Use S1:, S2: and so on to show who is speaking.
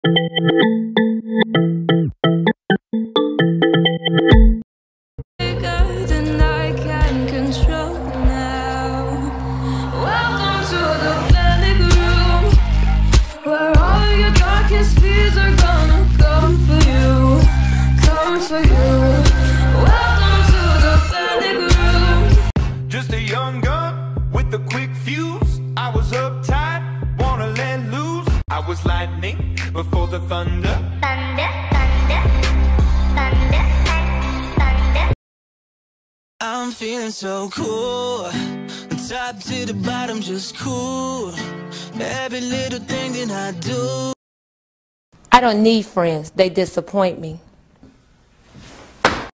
S1: Bigger than I can control now. Welcome to the panic room, where all your darkest fears are gonna come for you, come for you. Welcome to the panic room.
S2: Just a young gun with a quick fuse. I was uptight, wanna let loose. I was lightning before the thunder.
S3: Thunder, thunder, thunder, thunder.
S4: I'm feeling so cool, top to the bottom, just cool. Every little thing that I do.
S5: I don't need friends, they disappoint me.